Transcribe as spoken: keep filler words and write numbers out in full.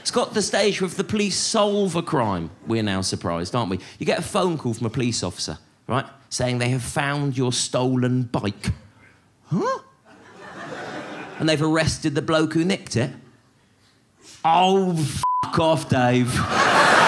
It's got the stage where if the police solve a crime, we're now surprised, aren't we? You get a phone call from a police officer, right, saying they have found your stolen bike. Huh? And they've arrested the bloke who nicked it. Oh, f*** off, Dave.